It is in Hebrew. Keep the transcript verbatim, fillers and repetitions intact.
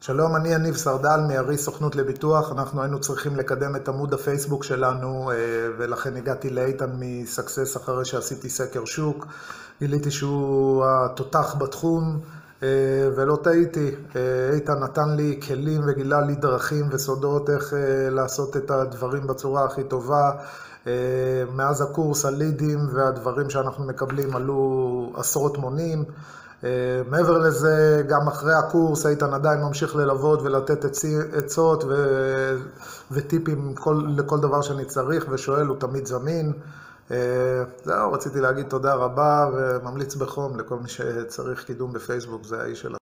שלום, אני יניב סרדל מארי סוכנות לביטוח. אנחנו היינו צריכים לקדם את עמוד הפייסבוק שלנו, ולכן הגעתי לאיתן מסקסס אחרי שעשיתי סקר שוק. גיליתי שהוא התותח בתחום, ולא טעיתי. איתן נתן לי כלים וגילה לי דרכים וסודות איך לעשות את הדברים בצורה הכי טובה. מאז הקורס הלידים והדברים שאנחנו מקבלים עלו עשרות מונים. מעבר לזה, גם אחרי הקורס איתן עדיין ממשיך ללוות ולתת עצות ו... וטיפים כל... לכל דבר שאני צריך ושואל, הוא תמיד זמין. זהו, רציתי להגיד תודה רבה וממליץ בחום לכל מי שצריך קידום בפייסבוק, זה האיש שלנו.